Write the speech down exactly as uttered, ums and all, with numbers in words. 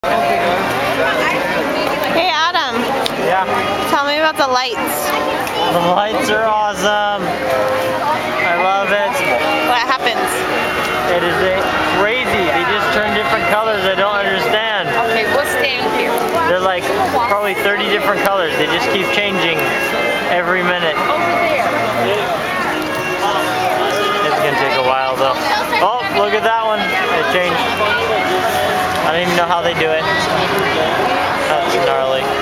Hey Adam. Yeah. Tell me about the lights. The lights are awesome. I love it. What happens? It is a crazy. They just turn different colors. I don't understand. Okay, we'll stand here. They're like probably thirty different colors. They just keep changing every minute. Over there. It's gonna take a while though. Oh, look at that one. It changed. I don't even know how they do it. That's gnarly.